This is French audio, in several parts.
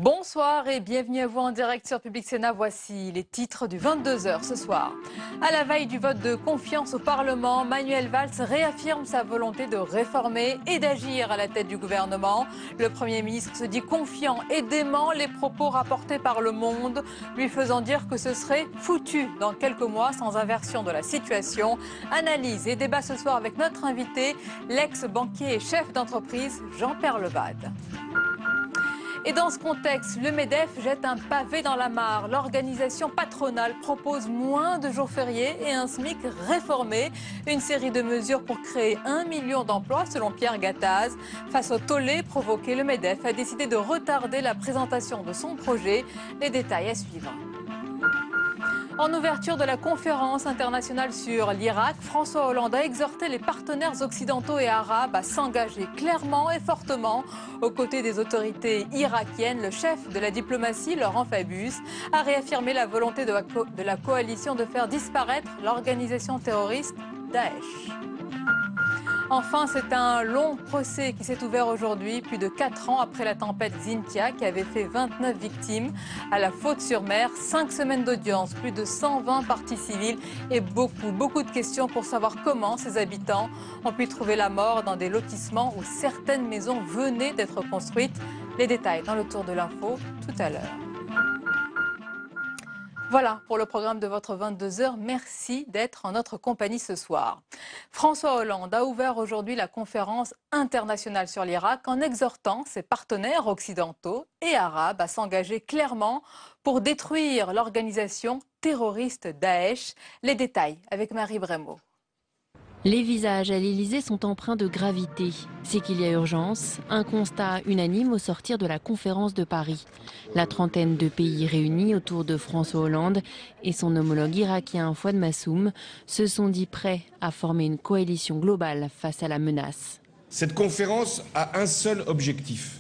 Bonsoir et bienvenue à vous en direct sur Public Sénat. Voici les titres du 22h ce soir. À la veille du vote de confiance au Parlement, Manuel Valls réaffirme sa volonté de réformer et d'agir à la tête du gouvernement. Le Premier ministre se dit confiant et dément les propos rapportés par Le Monde, lui faisant dire que ce serait foutu dans quelques mois sans inversion de la situation. Analyse et débat ce soir avec notre invité, l'ex-banquier et chef d'entreprise Jean Peyrelevade. Et dans ce contexte, le MEDEF jette un pavé dans la mare. L'organisation patronale propose moins de jours fériés et un SMIC réformé. Une série de mesures pour créer 1 million d'emplois selon Pierre Gattaz. Face au tollé provoqué, le MEDEF a décidé de retarder la présentation de son projet. Les détails à suivre. En ouverture de la conférence internationale sur l'Irak, François Hollande a exhorté les partenaires occidentaux et arabes à s'engager clairement et fortement aux côtés des autorités irakiennes. Le chef de la diplomatie, Laurent Fabius, a réaffirmé la volonté de la coalition de faire disparaître l'organisation terroriste Daesh. Enfin, c'est un long procès qui s'est ouvert aujourd'hui, plus de 4 ans après la tempête Xynthia qui avait fait 29 victimes à la Faute-sur-Mer. 5 semaines d'audience, plus de 120 parties civiles et beaucoup de questions pour savoir comment ces habitants ont pu trouver la mort dans des lotissements où certaines maisons venaient d'être construites. Les détails dans le tour de l'info tout à l'heure. Voilà pour le programme de votre 22h. Merci d'être en notre compagnie ce soir. François Hollande a ouvert aujourd'hui la conférence internationale sur l'Irak en exhortant ses partenaires occidentaux et arabes à s'engager clairement pour détruire l'organisation terroriste Daesh. Les détails avec Marie Brémaud. Les visages à l'Élysée sont empreints de gravité. C'est qu'il y a urgence, un constat unanime au sortir de la conférence de Paris. La trentaine de pays réunis autour de François Hollande et son homologue irakien Fouad Massoum se sont dit prêts à former une coalition globale face à la menace. Cette conférence a un seul objectif: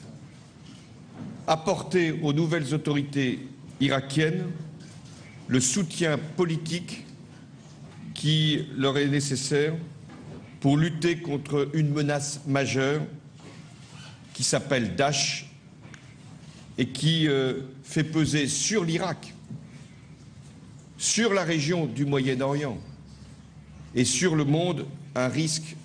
apporter aux nouvelles autorités irakiennes le soutien politique qui leur est nécessaire pour lutter contre une menace majeure qui s'appelle Daesh et qui fait peser sur l'Irak, sur la région du Moyen-Orient et sur le monde un risque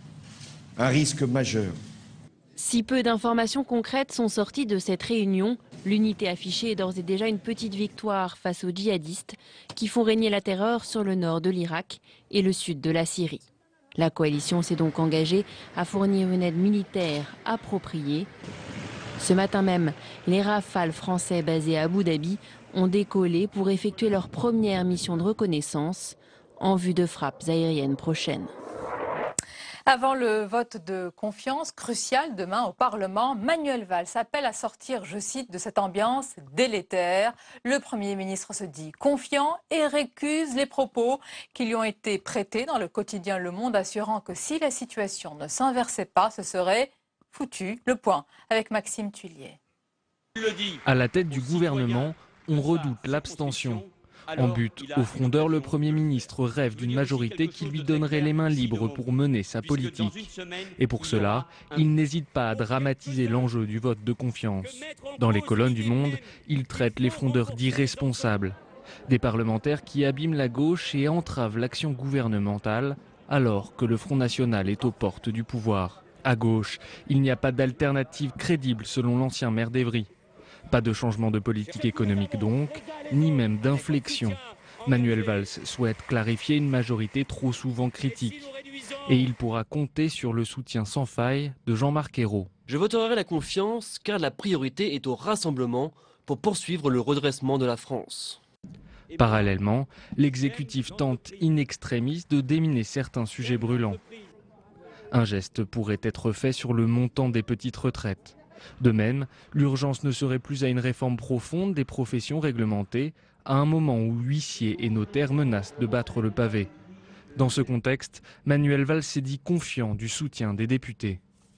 majeur. Si peu d'informations concrètes sont sorties de cette réunion, l'unité affichée est d'ores et déjà une petite victoire face aux djihadistes qui font régner la terreur sur le nord de l'Irak et le sud de la Syrie. La coalition s'est donc engagée à fournir une aide militaire appropriée. Ce matin même, les Rafales français basés à Abu Dhabi ont décollé pour effectuer leur première mission de reconnaissance en vue de frappes aériennes prochaines. Avant le vote de confiance crucial demain au Parlement, Manuel Valls appelle à sortir, je cite, de cette ambiance délétère. Le Premier ministre se dit confiant et récuse les propos qui lui ont été prêtés dans le quotidien Le Monde, assurant que si la situation ne s'inversait pas, ce serait foutu. Le point avec Maxime Thuillier. À la tête du gouvernement, on redoute l'abstention. En but aux frondeurs, le Premier ministre rêve d'une majorité qui lui donnerait les mains libres pour mener sa politique. Et pour cela, il n'hésite pas à dramatiser l'enjeu du vote de confiance. Dans les colonnes du Monde, il traite les frondeurs d'irresponsables. Des parlementaires qui abîment la gauche et entravent l'action gouvernementale, alors que le Front National est aux portes du pouvoir. À gauche, il n'y a pas d'alternative crédible selon l'ancien maire d'Evry. Pas de changement de politique économique donc, ni même d'inflexion. Manuel Valls souhaite clarifier une majorité trop souvent critique. Et il pourra compter sur le soutien sans faille de Jean-Marc Ayrault. Je voterai la confiance car la priorité est au rassemblement pour poursuivre le redressement de la France. Parallèlement, l'exécutif tente in extremis de déminer certains sujets brûlants. Un geste pourrait être fait sur le montant des petites retraites. De même, l'urgence ne serait plus à une réforme profonde des professions réglementées, à un moment où huissiers et notaires menacent de battre le pavé. Dans ce contexte, Manuel Valls s'est dit confiant du soutien des députés.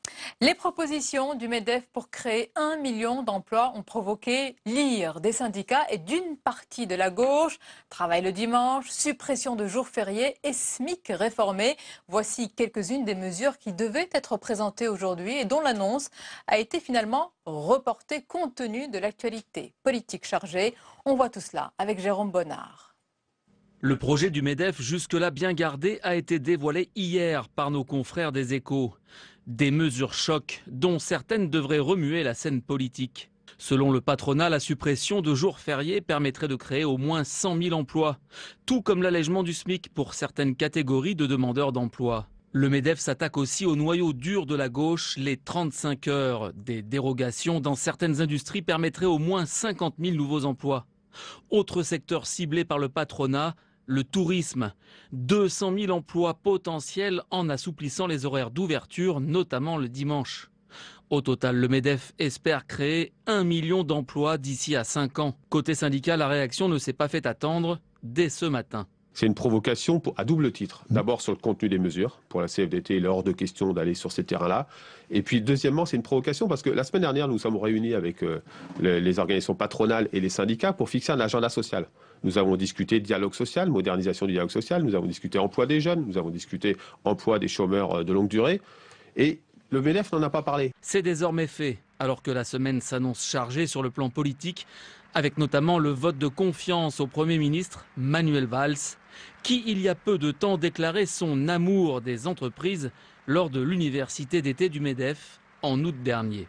Les propositions du MEDEF pour créer 1 million d'emplois ont provoqué l'ire des syndicats et d'une partie de la gauche. Travail le dimanche, suppression de jours fériés et SMIC réformé. Voici quelques-unes des mesures qui devaient être présentées aujourd'hui et dont l'annonce a été finalement reportée compte tenu de l'actualité politique chargée. On voit tout cela avec Jérôme Bonnard. Le projet du MEDEF, jusque-là bien gardé, a été dévoilé hier par nos confrères des Échos. Des mesures chocs dont certaines devraient remuer la scène politique. Selon le patronat, la suppression de jours fériés permettrait de créer au moins 100 000 emplois, tout comme l'allègement du SMIC pour certaines catégories de demandeurs d'emploi. Le MEDEF s'attaque aussi au noyau dur de la gauche, les 35 heures. Des dérogations dans certaines industries permettraient au moins 50 000 nouveaux emplois. Autre secteur ciblé par le patronat, le tourisme. 200 000 emplois potentiels en assouplissant les horaires d'ouverture, notamment le dimanche. Au total, le MEDEF espère créer 1 million d'emplois d'ici à 5 ans. Côté syndicat, la réaction ne s'est pas fait attendre dès ce matin. C'est une provocation à double titre. D'abord sur le contenu des mesures. Pour la CFDT, il est hors de question d'aller sur ces terrains-là. Et puis deuxièmement, c'est une provocation parce que la semaine dernière, nous sommes réunis avec les organisations patronales et les syndicats pour fixer un agenda social. Nous avons discuté dialogue social, modernisation du dialogue social, nous avons discuté emploi des jeunes, nous avons discuté emploi des chômeurs de longue durée. Et le MEDEF n'en a pas parlé. C'est désormais fait, alors que la semaine s'annonce chargée sur le plan politique, avec notamment le vote de confiance au Premier ministre Manuel Valls, qui il y a peu de temps déclarait son amour des entreprises lors de l'université d'été du MEDEF en août dernier.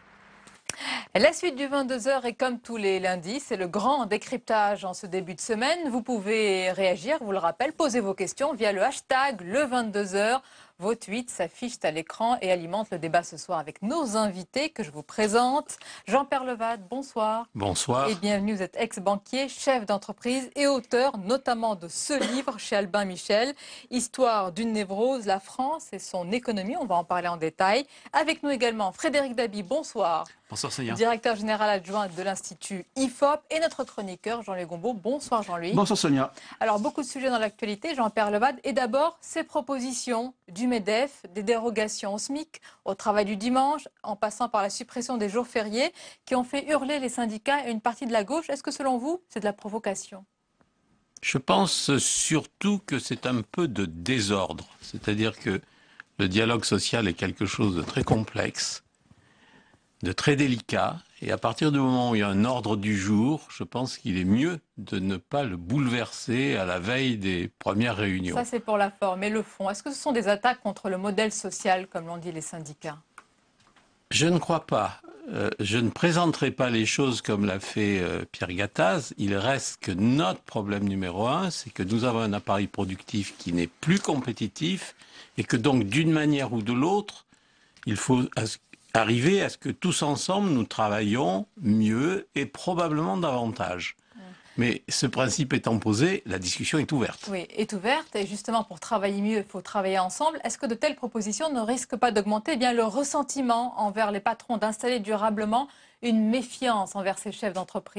La suite du 22h est comme tous les lundis, c'est le grand décryptage en ce début de semaine. Vous pouvez réagir, je vous le rappelle, poser vos questions via le hashtag le 22h. Vos tweets s'affichent à l'écran et alimentent le débat ce soir avec nos invités que je vous présente. Jean-Pierre Levade, bonsoir. Bonsoir. Et bienvenue, vous êtes ex-banquier, chef d'entreprise et auteur notamment de ce livre chez Albin Michel, Histoire d'une névrose, la France et son économie. On va en parler en détail. Avec nous également Frédéric Dabi, bonsoir. Bonsoir Sonia. Directeur général adjoint de l'Institut IFOP et notre chroniqueur Jean-Louis Gombault. Bonsoir Jean-Louis. Bonsoir Sonia. Alors beaucoup de sujets dans l'actualité, Jean-Pierre Levade. Et d'abord, ces propositions du MEDEF, des dérogations au SMIC, au travail du dimanche, en passant par la suppression des jours fériés, qui ont fait hurler les syndicats et une partie de la gauche. Est-ce que selon vous, c'est de la provocation ? Je pense surtout que c'est un peu de désordre. C'est-à-dire que le dialogue social est quelque chose de très complexe, de très délicat. Et à partir du moment où il y a un ordre du jour, je pense qu'il est mieux de ne pas le bouleverser à la veille des premières réunions. Ça, c'est pour la forme. Et le fond, est-ce que ce sont des attaques contre le modèle social, comme l'ont dit les syndicats ? Je ne crois pas. Je ne présenterai pas les choses comme l'a fait Pierre Gattaz. Il reste que notre problème numéro un, c'est que nous avons un appareil productif qui n'est plus compétitif et que donc, d'une manière ou de l'autre, il faut arriver à ce que tous ensemble, nous travaillions mieux et probablement davantage. Mais ce principe étant posé, la discussion est ouverte. Oui, est ouverte. Et justement, pour travailler mieux, il faut travailler ensemble. Est-ce que de telles propositions ne risquent pas d'augmenter le ressentiment envers les patrons, d'installer durablement une méfiance envers ces chefs d'entreprise ?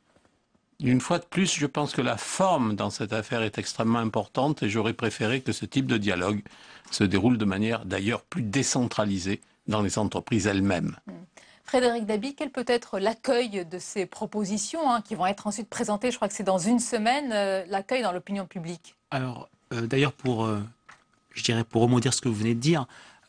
Une fois de plus, je pense que la forme dans cette affaire est extrêmement importante et j'aurais préféré que ce type de dialogue se déroule de manière d'ailleurs plus décentralisée dans les entreprises elles-mêmes. Frédéric Dabi, quel peut être l'accueil de ces propositions qui vont être ensuite présentées, je crois que c'est dans une semaine, l'accueil dans l'opinion publique ? Alors, d'ailleurs, pour rebondir ce que vous venez de dire,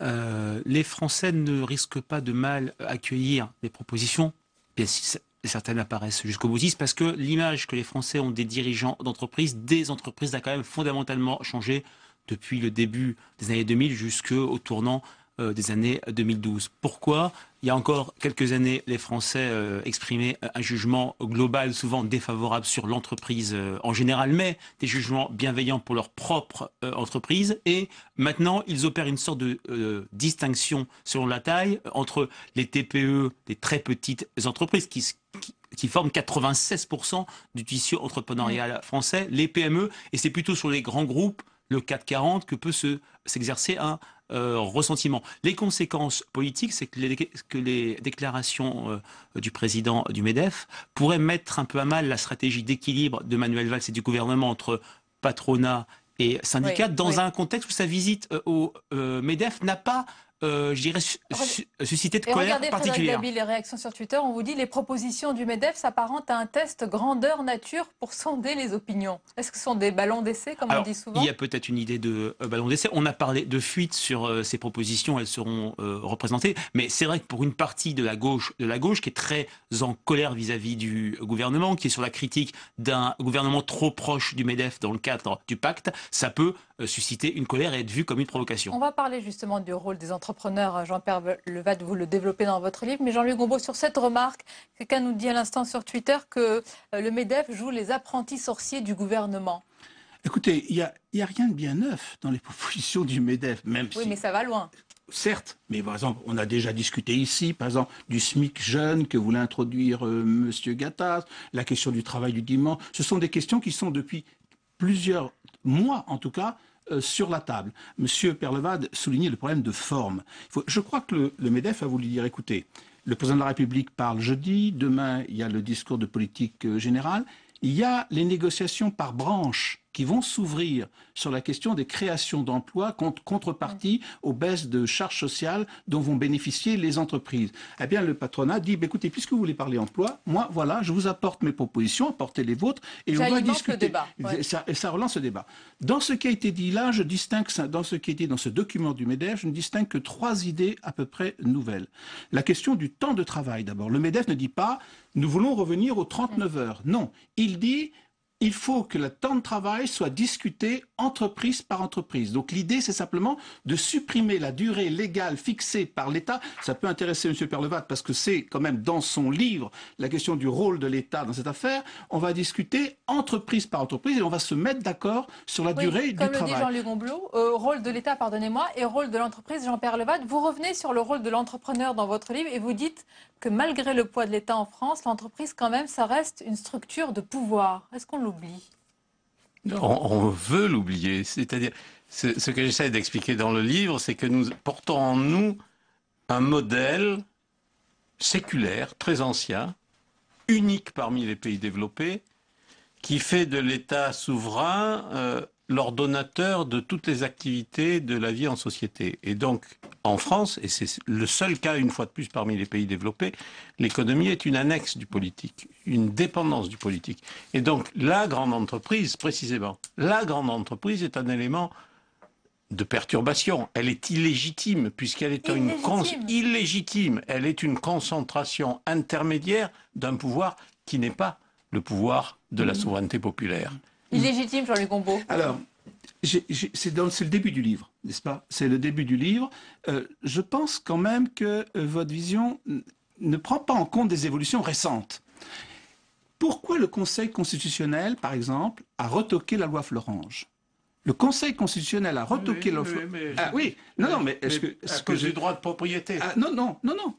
les Français ne risquent pas de mal accueillir les propositions, bien si certaines apparaissent jusqu'au boutiste, parce que l'image que les Français ont des dirigeants d'entreprises, des entreprises, a quand même fondamentalement changé depuis le début des années 2000 jusqu'au tournant des années 2012. Pourquoi ? Il y a encore quelques années, les Français exprimaient un jugement global, souvent défavorable sur l'entreprise en général, mais des jugements bienveillants pour leur propre entreprise. Et maintenant, ils opèrent une sorte de distinction selon la taille entre les TPE, des très petites entreprises qui forment 96% du tissu entrepreneurial français, les PME, et c'est plutôt sur les grands groupes, le CAC 40, que peut s'exercer un ressentiment. Les conséquences politiques, c'est que les déclarations du président du MEDEF pourraient mettre un peu à mal la stratégie d'équilibre de Manuel Valls et du gouvernement entre patronat et syndicats, dans un contexte où sa visite au MEDEF n'a pas je dirais, susciter de Et colère regardez, Frédéric particulière. Dabi, les réactions sur Twitter, on vous dit les propositions du MEDEF s'apparentent à un test grandeur nature pour sonder les opinions. Est-ce que ce sont des ballons d'essai, comme on dit souvent? Il y a peut-être une idée de ballon d'essai. On a parlé de fuite sur ces propositions, elles seront représentées. Mais c'est vrai que pour une partie de la gauche qui est très en colère vis-à-vis du gouvernement, qui est sur la critique d'un gouvernement trop proche du MEDEF dans le cadre du pacte, ça peut susciter une colère et être vu comme une provocation. On va parler justement du rôle des entrepreneurs. Jean-Pierre Levade, vous le développez dans votre livre. Mais Jean-Luc Gombault, sur cette remarque, quelqu'un nous dit à l'instant sur Twitter que le MEDEF joue les apprentis sorciers du gouvernement. Écoutez, il y a rien de bien neuf dans les propositions du MEDEF, même Oui, si... mais ça va loin. Certes, mais par exemple, on a déjà discuté ici, par exemple, du SMIC jeune que voulait introduire Monsieur Gattaz, la question du travail du dimanche. Ce sont des questions qui sont depuis plusieurs mois, en tout cas, sur la table. Monsieur Perlevade soulignait le problème de forme. Je crois que le MEDEF a voulu dire, écoutez, le président de la République parle jeudi, demain il y a le discours de politique générale, il y a les négociations par branche qui vont s'ouvrir sur la question des créations d'emplois contrepartie aux baisses de charges sociales dont vont bénéficier les entreprises. Eh bien, le patronat dit, écoutez, puisque vous voulez parler emploi, moi, voilà, je vous apporte mes propositions, apportez les vôtres, et on va discuter. Le débat, ouais. Et ça relance le débat. Dans ce qui a été dit là, je distingue, dans ce qui est dit dans ce document du MEDEF, je ne distingue que 3 idées à peu près nouvelles. La question du temps de travail, d'abord. Le MEDEF ne dit pas, nous voulons revenir aux 39 heures. Non, il dit... Il faut que le temps de travail soit discuté entreprise par entreprise. Donc l'idée, c'est simplement de supprimer la durée légale fixée par l'État. Ça peut intéresser M. Perlevade parce que c'est quand même dans son livre la question du rôle de l'État dans cette affaire. On va discuter entreprise par entreprise et on va se mettre d'accord sur la durée du travail. Comme le dit Jean-Luc Gombault, rôle de l'État, pardonnez-moi, et rôle de l'entreprise, Jean-Pierre Levade. Vous revenez sur le rôle de l'entrepreneur dans votre livre et vous dites que malgré le poids de l'État en France, l'entreprise, quand même, ça reste une structure de pouvoir. Est-ce qu'on l'oublie? On veut l'oublier. C'est-à-dire, ce que j'essaie d'expliquer dans le livre, c'est que nous portons en nous un modèle séculaire, très ancien, unique parmi les pays développés, qui fait de l'État souverain l'ordonnateur de toutes les activités de la vie en société. Et donc, en France, et c'est le seul cas, une fois de plus, parmi les pays développés, l'économie est une annexe du politique, une dépendance du politique. Et donc, la grande entreprise, précisément, la grande entreprise est un élément de perturbation. Elle est illégitime, puisqu'elle est illégitime. Elle est une concentration intermédiaire d'un pouvoir qui n'est pas le pouvoir de la souveraineté populaire. Illégitime, Jean-Luc Gombault. Alors, c'est le début du livre, n'est-ce pas? C'est le début du livre. Je pense quand même que votre vision ne prend pas en compte des évolutions récentes. Pourquoi le Conseil constitutionnel, par exemple, a retoqué la loi Florange? Le Conseil constitutionnel a retoqué la loi Florange. Ah oui, non, mais est-ce que du droit de propriété? Non,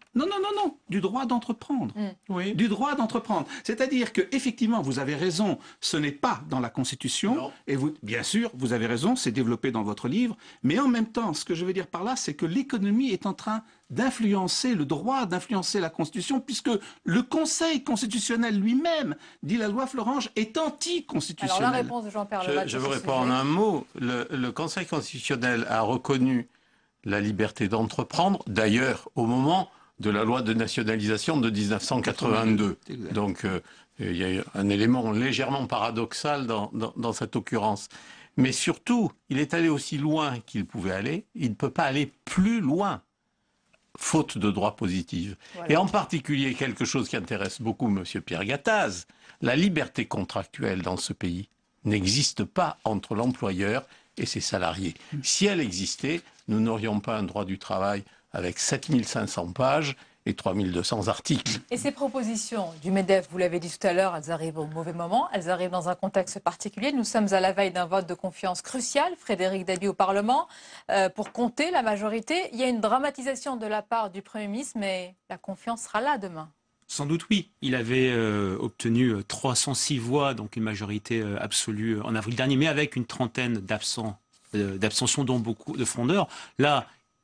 du droit d'entreprendre. Oui. Du droit d'entreprendre. C'est-à-dire que effectivement, vous avez raison, ce n'est pas dans la Constitution. Non. Et vous, bien sûr, vous avez raison, c'est développé dans votre livre. Mais en même temps, ce que je veux dire par là, c'est que l'économie est en train d'influencer le droit, d'influencer la Constitution, puisque le Conseil constitutionnel lui-même dit la loi Florange est anticonstitutionnelle. Alors la réponse de Jean-Pierre Levade. Je vous réponds en un mot. Le Conseil constitutionnel a reconnu la liberté d'entreprendre, d'ailleurs au moment de la loi de nationalisation de 1982. Donc il y a un élément légèrement paradoxal dans cette occurrence. Mais surtout, il est allé aussi loin qu'il pouvait aller. Il ne peut pas aller plus loin, faute de droit positif. Voilà. Et en particulier, quelque chose qui intéresse beaucoup M. Pierre Gattaz, la liberté contractuelle dans ce pays n'existe pas entre l'employeur et ses salariés. Si elle existait, nous n'aurions pas un droit du travail avec 7500 pages et 3200 articles. Et ces propositions du MEDEF, vous l'avez dit tout à l'heure, elles arrivent au mauvais moment, elles arrivent dans un contexte particulier. Nous sommes à la veille d'un vote de confiance crucial, Frédéric Dabi au Parlement, pour compter la majorité. Il y a une dramatisation de la part du Premier ministre, mais la confiance sera là demain. Sans doute oui. Il avait obtenu 306 voix, donc une majorité absolue en avril dernier, mais avec une trentaine d'abstentions, dont beaucoup de frondeurs. Là,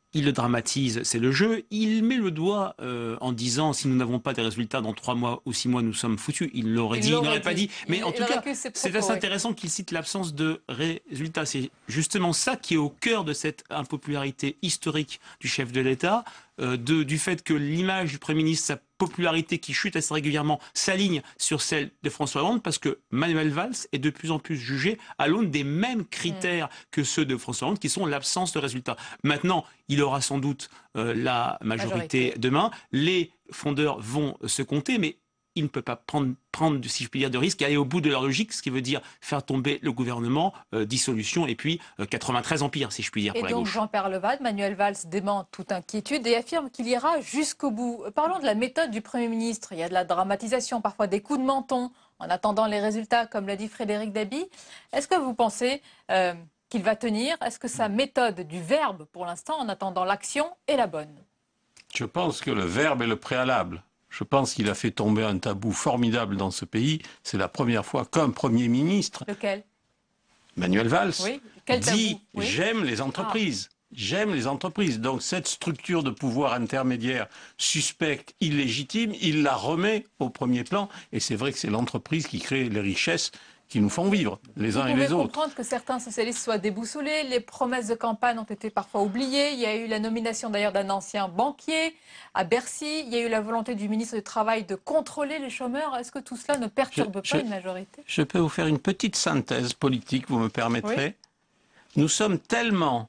il le dramatise, c'est le jeu. Il met le doigt en disant si nous n'avons pas des résultats dans 3 mois ou 6 mois, nous sommes foutus. Il l'aurait dit, il n'aurait pas dit. Mais en tout cas, c'est assez intéressant qu'il cite l'absence de résultats. C'est justement ça qui est au cœur de cette impopularité historique du chef de l'État, du fait que l'image du Premier ministre, sa popularité qui chute assez régulièrement, s'aligne sur celle de François Hollande, parce que Manuel Valls est de plus en plus jugé à l'aune des mêmes critères que ceux de François Hollande, qui sont l'absence de résultats. Maintenant, il aura sans doute la majorité demain. Les frondeurs vont se compter, mais il ne peut pas prendre, si je puis dire, de risque et aller au bout de leur logique, ce qui veut dire faire tomber le gouvernement, dissolution, et puis 93 empires, si je puis dire, pour la gauche. Et donc Jean-Pierre Levade, Manuel Valls dément toute inquiétude et affirme qu'il ira jusqu'au bout. Parlons de la méthode du Premier ministre. Il y a de la dramatisation, parfois des coups de menton, en attendant les résultats, comme l'a dit Frédéric Dabi. Est-ce que vous pensez qu'il va tenir? Est-ce que sa méthode du verbe, pour l'instant, en attendant l'action, est la bonne? Je pense que le verbe est le préalable. Je pense qu'il a fait tomber un tabou formidable dans ce pays. C'est la première fois qu'un Premier ministre, lequel? Manuel Valls, oui. dit « j'aime les entreprises ». J'aime les entreprises. Donc cette structure de pouvoir intermédiaire suspecte, illégitime, il la remet au premier plan. Et c'est vrai que c'est l'entreprise qui crée les richesses qui nous font vivre, les uns et les autres. Vous pouvez comprendre que certains socialistes soient déboussolés. Les promesses de campagne ont été parfois oubliées. Il y a eu la nomination d'ailleurs d'un ancien banquier à Bercy. Il y a eu la volonté du ministre du Travail de contrôler les chômeurs. Est-ce que tout cela ne perturbe pas une majorité? Je peux vous faire une petite synthèse politique, vous me permettrez? Oui. Nous sommes tellement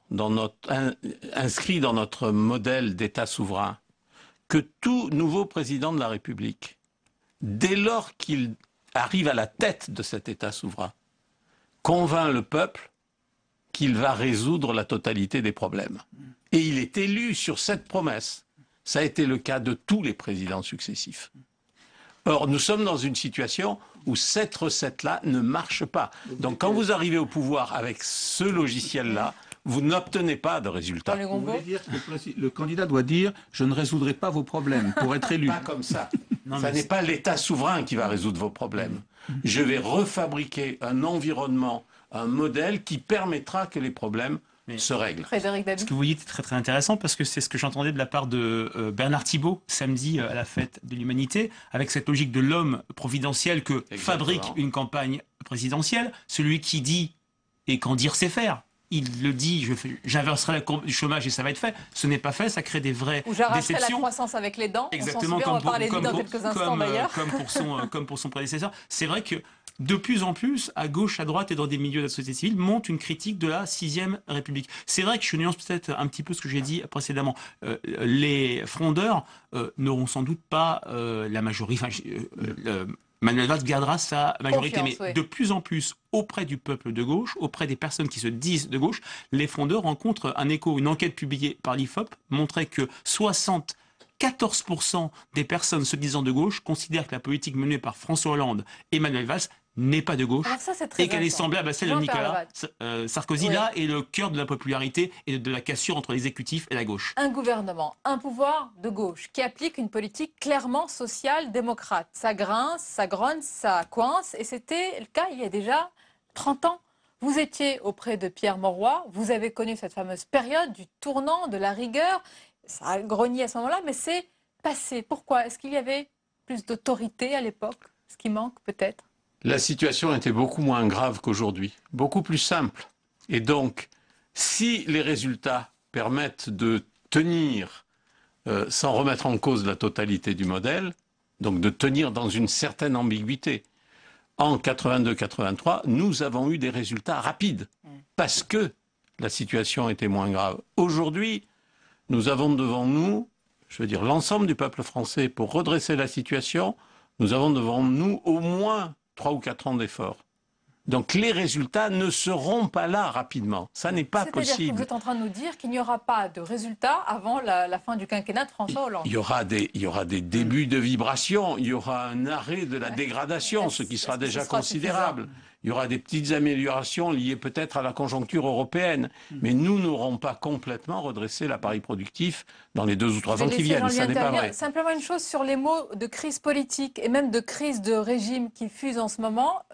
inscrits dans notre modèle d'État souverain que tout nouveau président de la République, dès lors qu'il arrive à la tête de cet État souverain, convainc le peuple qu'il va résoudre la totalité des problèmes. Et il est élu sur cette promesse. Ça a été le cas de tous les présidents successifs. Or, nous sommes dans une situation où cette recette-là ne marche pas. Donc, quand vous arrivez au pouvoir avec ce logiciel-là, vous n'obtenez pas de résultats. Vous voulez dire que le candidat doit dire « je ne résoudrai pas vos problèmes » pour être élu. Pas comme ça. Ça n'est pas l'État souverain qui va résoudre vos problèmes. Je vais refabriquer un environnement, un modèle qui permettra que les problèmes se règlent. Frédéric Dabi. Ce que vous dites est très très intéressant parce que c'est ce que j'entendais de la part de Bernard Thibault samedi à la fête de l'Humanité, avec cette logique de l'homme providentiel que fabrique une campagne présidentielle, celui qui dit et qu'en dire c'est faire. Il le dit, j'inverserai la courbe du chômage et ça va être fait. Ce n'est pas fait, ça crée des vraies déceptions. J'arracherai la croissance avec les dents. Exactement, on va parler des dents quelques instants d'ailleurs. Comme pour son prédécesseur. C'est vrai que de plus en plus, à gauche, à droite et dans des milieux de la société civile, monte une critique de la 6e République. C'est vrai que je nuance peut-être un petit peu ce que j'ai dit précédemment. Les frondeurs n'auront sans doute pas la majorité. Manuel Valls gardera sa majorité, confiance, mais de plus en plus auprès du peuple de gauche, auprès des personnes qui se disent de gauche, les frondeurs rencontrent un écho. Une enquête publiée par l'IFOP montrait que 74% des personnes se disant de gauche considèrent que la politique menée par François Hollande et Manuel Valls n'est pas de gauche et qu'elle est semblable à celle de Nicolas Sarkozy. Oui. Là est le cœur de la popularité et de la cassure entre l'exécutif et la gauche. Un gouvernement, un pouvoir de gauche qui applique une politique clairement social-démocrate. Ça grince, ça grogne, ça coince et c'était le cas il y a déjà 30 ans. Vous étiez auprès de Pierre Mauroy, vous avez connu cette fameuse période du tournant, de la rigueur. Ça a grogné à ce moment-là, mais c'est passé. Pourquoi? Est-ce qu'il y avait plus d'autorité à l'époque? Ce qui manque peut-être? La situation était beaucoup moins grave qu'aujourd'hui, beaucoup plus simple. Et donc, si les résultats permettent de tenir sans remettre en cause la totalité du modèle, donc de tenir dans une certaine ambiguïté, en 82-83, nous avons eu des résultats rapides parce que la situation était moins grave. Aujourd'hui, nous avons devant nous, je veux dire l'ensemble du peuple français, pour redresser la situation, nous avons devant nous au moins 3 ou 4 ans d'efforts. Donc les résultats ne seront pas là rapidement. Ça n'est pas possible. C'est-à-dire que vous êtes en train de nous dire qu'il n'y aura pas de résultats avant la fin du quinquennat de François Hollande. Il y aura des débuts de vibrations, il y aura un arrêt de la dégradation, ce qui sera déjà considérable. Il y aura des petites améliorations liées peut-être à la conjoncture européenne. Mais nous n'aurons pas complètement redressé l'appareil productif dans les 2 ou 3 ans qui viennent. Ça n'est pas vrai. Simplement une chose sur les mots de crise politique et même de crise de régime qui fusent en ce moment. Vous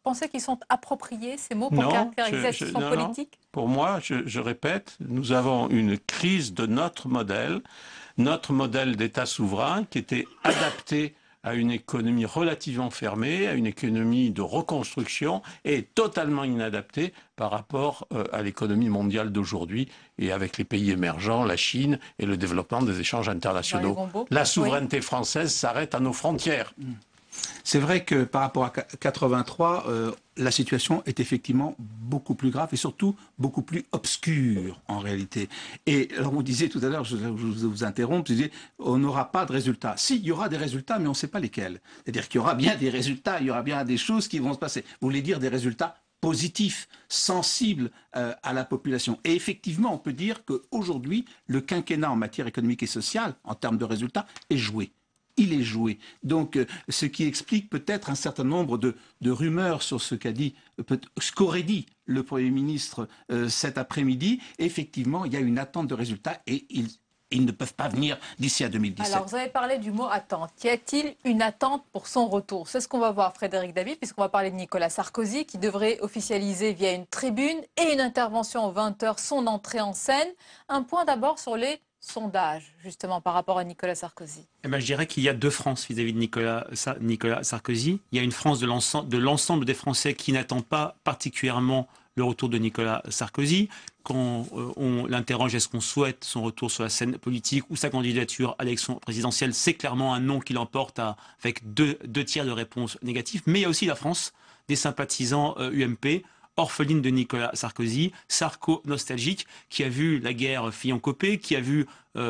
pensez qu'ils sont appropriés, ces mots, pour caractériser la situation politique? Non. Pour moi, je répète, nous avons une crise de notre modèle d'État souverain qui était adapté à une économie relativement fermée, à une économie de reconstruction, et totalement inadapté par rapport à l'économie mondiale d'aujourd'hui et avec les pays émergents, la Chine et le développement des échanges internationaux. La souveraineté française s'arrête à nos frontières. C'est vrai que par rapport à 83, la situation est effectivement beaucoup plus grave et surtout beaucoup plus obscure en réalité. Et alors on disait tout à l'heure, je vous interromps, je disais, on n'aura pas de résultats. Si, il y aura des résultats, mais on ne sait pas lesquels. C'est-à-dire qu'il y aura bien des résultats, il y aura bien des choses qui vont se passer. Vous voulez dire des résultats positifs, sensibles à la population. Et effectivement, on peut dire qu'aujourd'hui, le quinquennat en matière économique et sociale, en termes de résultats, est joué. Il est joué. Donc, ce qui explique peut-être un certain nombre de rumeurs sur ce qu'aurait dit le Premier ministre cet après-midi. Effectivement, il y a une attente de résultats et ils ne peuvent pas venir d'ici à 2017. Alors, vous avez parlé du mot attente. Y a-t-il une attente pour son retour? C'est ce qu'on va voir, Frédéric Dabi, puisqu'on va parler de Nicolas Sarkozy, qui devrait officialiser via une tribune et une intervention aux 20h son entrée en scène. Un point d'abord sur les sondages, justement, par rapport à Nicolas Sarkozy. Eh ben, je dirais qu'il y a deux France vis-à-vis de Nicolas Sarkozy. Il y a une France de l'ensemble des Français qui n'attend pas particulièrement le retour de Nicolas Sarkozy. Quand on l'interroge, est-ce qu'on souhaite son retour sur la scène politique ou sa candidature à l'élection présidentielle, c'est clairement un non qui l'emporte avec deux tiers de réponses négatives. Mais il y a aussi la France des sympathisants UMP, orpheline de Nicolas Sarkozy, sarco-nostalgique, qui a vu la guerre Fillon-Copé, qui a vu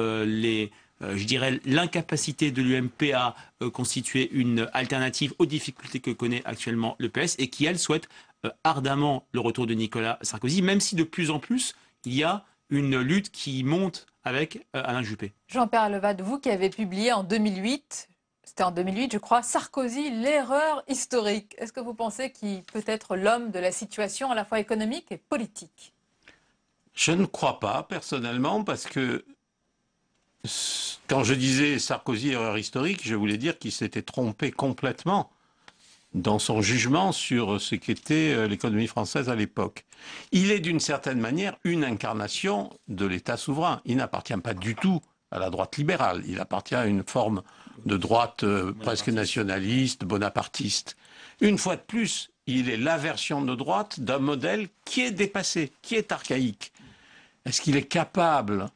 l'incapacité de l'UMP à constituer une alternative aux difficultés que connaît actuellement le PS et qui, elle, souhaite ardemment le retour de Nicolas Sarkozy, même si de plus en plus, il y a une lutte qui monte avec Alain Juppé. Jean-Pierre Levade, vous qui avez publié en 2008... C'était en 2008, je crois, Sarkozy, l'erreur historique. Est-ce que vous pensez qu'il peut être l'homme de la situation à la fois économique et politique? Je ne crois pas, personnellement, parce que quand je disais Sarkozy, erreur historique, je voulais dire qu'il s'était trompé complètement dans son jugement sur ce qu'était l'économie française à l'époque. Il est d'une certaine manière une incarnation de l'État souverain. Il n'appartient pas du tout à la droite libérale. Il appartient à une forme de droite presque nationaliste, bonapartiste. Une fois de plus, il est l'inversion de droite d'un modèle qui est dépassé, qui est archaïque. Est-ce qu'il est capable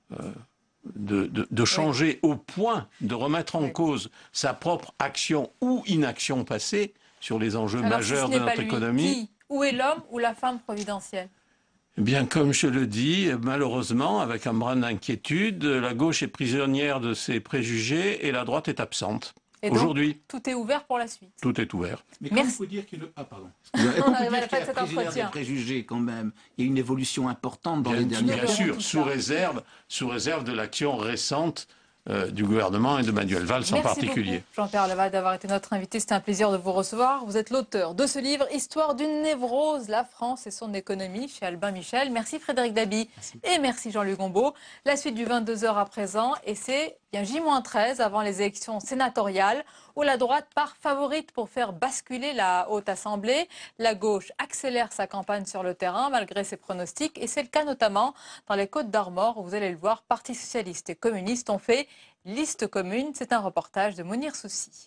de changer au point de remettre en cause sa propre action ou inaction passée sur les enjeux majeurs de notre économie? Où est l'homme ou la femme providentielle? Eh bien, comme je le dis, malheureusement, avec un brin d'inquiétude, la gauche est prisonnière de ses préjugés et la droite est absente. Aujourd'hui, tout est ouvert pour la suite. Tout est ouvert. Mais comment on peut dire qu'il pardon. On arrive à la fin de cet entretien. Des préjugés quand même. Il y a une évolution importante dans les dernières années. Bien sûr, sous réserve de l'action récente du gouvernement et de Manuel Valls en particulier. Merci beaucoup, Jean-Pierre Levade, d'avoir été notre invité. C'était un plaisir de vous recevoir. Vous êtes l'auteur de ce livre, Histoire d'une névrose, la France et son économie, chez Albin Michel. Merci Frédéric Dabi. Merci. Et merci Jean-Luc Gombault. La suite du 22h à présent, et c'est bien J-13 avant les élections sénatoriales, où la droite part favorite pour faire basculer la Haute Assemblée. La gauche accélère sa campagne sur le terrain malgré ses pronostics. Et c'est le cas notamment dans les Côtes-d'Armor, où vous allez le voir, Parti socialiste et communiste ont fait liste commune. C'est un reportage de Mounir Soussi.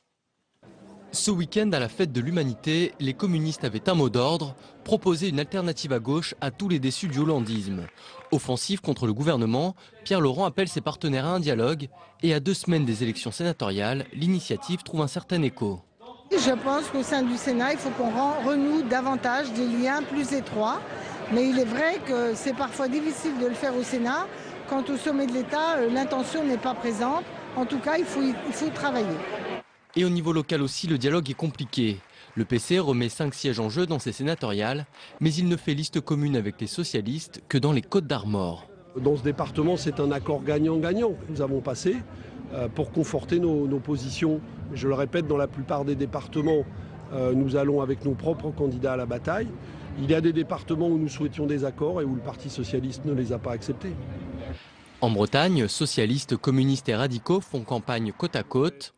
Ce week-end, à la fête de l'humanité, les communistes avaient un mot d'ordre, proposer une alternative à gauche à tous les déçus du hollandisme. Offensif contre le gouvernement, Pierre Laurent appelle ses partenaires à un dialogue et à 2 semaines des élections sénatoriales, l'initiative trouve un certain écho. Je pense qu'au sein du Sénat, il faut qu'on renoue davantage des liens plus étroits. Mais il est vrai que c'est parfois difficile de le faire au Sénat. Quand au sommet de l'État, l'intention n'est pas présente. En tout cas, il faut travailler. Et au niveau local aussi, le dialogue est compliqué. Le PC remet 5 sièges en jeu dans ses sénatoriales, mais il ne fait liste commune avec les socialistes que dans les Côtes-d'Armor. Dans ce département, c'est un accord gagnant-gagnant que nous avons passé pour conforter nos positions. Je le répète, dans la plupart des départements, nous allons avec nos propres candidats à la bataille. Il y a des départements où nous souhaitions des accords et où le Parti socialiste ne les a pas acceptés. En Bretagne, socialistes, communistes et radicaux font campagne côte à côte.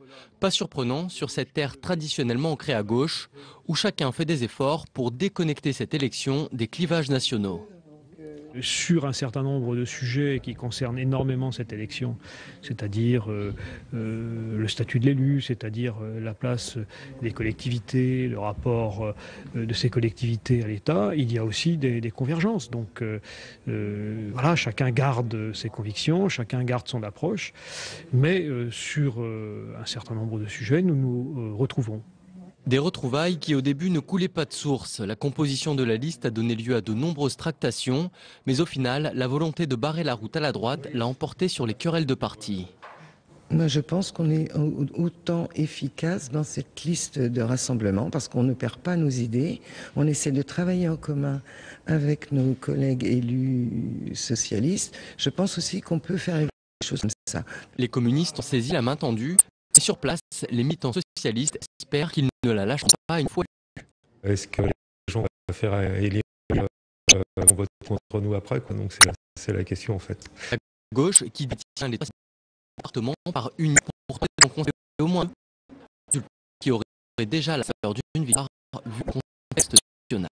Pas surprenant sur cette terre traditionnellement ancrée à gauche, où chacun fait des efforts pour déconnecter cette élection des clivages nationaux. Sur un certain nombre de sujets qui concernent énormément cette élection, c'est-à-dire le statut de l'élu, c'est-à-dire la place des collectivités, le rapport de ces collectivités à l'État, il y a aussi des convergences. Donc voilà, chacun garde ses convictions, chacun garde son approche, mais sur un certain nombre de sujets, nous nous retrouverons. Des retrouvailles qui au début ne coulaient pas de source. La composition de la liste a donné lieu à de nombreuses tractations, mais au final, la volonté de barrer la route à la droite l'a emporté sur les querelles de parti. Moi, je pense qu'on est autant efficace dans cette liste de rassemblement parce qu'on ne perd pas nos idées. On essaie de travailler en commun avec nos collègues élus socialistes. Je pense aussi qu'on peut faire des choses comme ça. Les communistes ont saisi la main tendue. Et sur place, les militants socialistes espèrent qu'ils ne la lâcheront pas une fois. Est-ce que les gens préfèrent élire on vote contre nous après, quoi. Donc c'est la question en fait. La gauche qui détient les départements par une pour conseiller au moins qui aurait déjà la saveur d'une victoire vu le contexte national.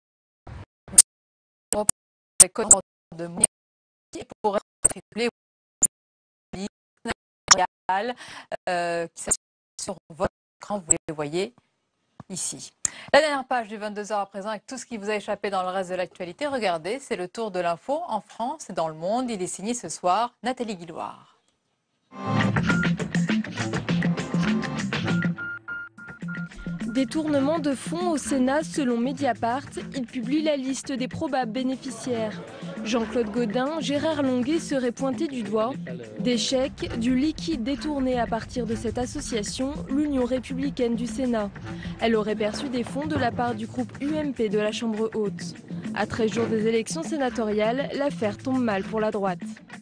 Pour tripler qui s'affiche sur votre écran, vous les voyez ici. La dernière page du 22h à présent avec tout ce qui vous a échappé dans le reste de l'actualité. Regardez, c'est le tour de l'info en France et dans le monde. Il est signé ce soir Nathalie Guilloire. Détournement de fonds au Sénat selon Mediapart. Il publie la liste des probables bénéficiaires. Jean-Claude Gaudin, Gérard Longuet seraient pointés du doigt. Des chèques, du liquide détourné à partir de cette association, l'Union républicaine du Sénat. Elle aurait perçu des fonds de la part du groupe UMP de la Chambre haute. À 13 jours des élections sénatoriales, l'affaire tombe mal pour la droite.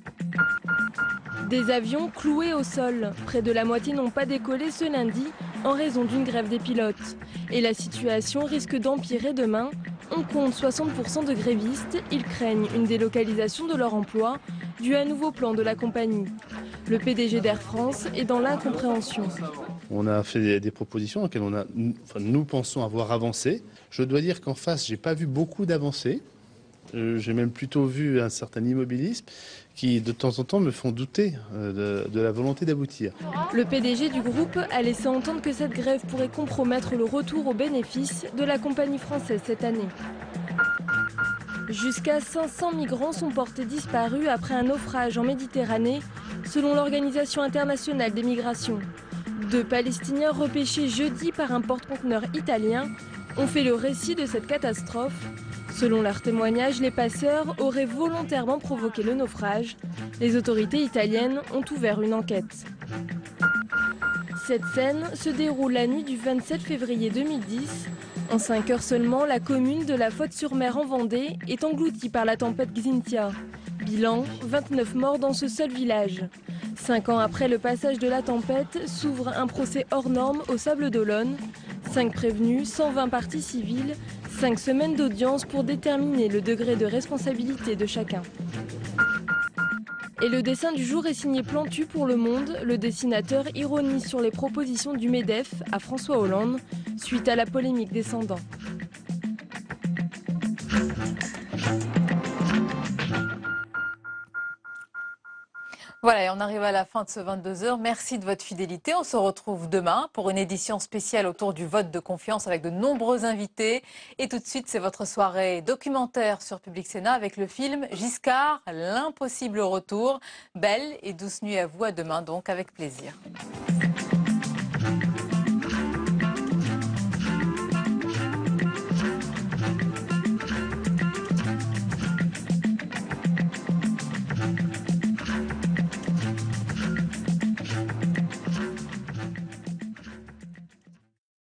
Des avions cloués au sol. Près de la moitié n'ont pas décollé ce lundi en raison d'une grève des pilotes. Et la situation risque d'empirer demain. On compte 60% de grévistes. Ils craignent une délocalisation de leur emploi dû à un nouveau plan de la compagnie. Le PDG d'Air France est dans l'incompréhension. On a fait des propositions auxquelles nous pensons avoir avancé. Je dois dire qu'en face, j'ai pas vu beaucoup d'avancées. J'ai même plutôt vu un certain immobilisme qui, de temps en temps, me font douter de la volonté d'aboutir. Le PDG du groupe a laissé entendre que cette grève pourrait compromettre le retour aux bénéfices de la compagnie française cette année. Jusqu'à 500 migrants sont portés disparus après un naufrage en Méditerranée, selon l'Organisation internationale des migrations. 2 Palestiniens repêchés jeudi par un porte-conteneur italien ont fait le récit de cette catastrophe. Selon leurs témoignages, les passeurs auraient volontairement provoqué le naufrage. Les autorités italiennes ont ouvert une enquête. Cette scène se déroule la nuit du 27 février 2010. En 5 heures seulement, la commune de La Faute-sur-Mer en Vendée est engloutie par la tempête Xynthia. Bilan, 29 morts dans ce seul village. 5 ans après le passage de la tempête, s'ouvre un procès hors norme au Sables-d'Olonne. 5 prévenus, 120 parties civiles, 5 semaines d'audience pour déterminer le degré de responsabilité de chacun. Et le dessin du jour est signé Plantu pour Le Monde. Le dessinateur ironise sur les propositions du MEDEF à François Hollande, suite à la polémique descendant. Voilà, et on arrive à la fin de ce 22h. Merci de votre fidélité. On se retrouve demain pour une édition spéciale autour du vote de confiance avec de nombreux invités. Et tout de suite, c'est votre soirée documentaire sur Public Sénat avec le film Giscard, l'impossible retour. Belle et douce nuit à vous. À demain donc, avec plaisir.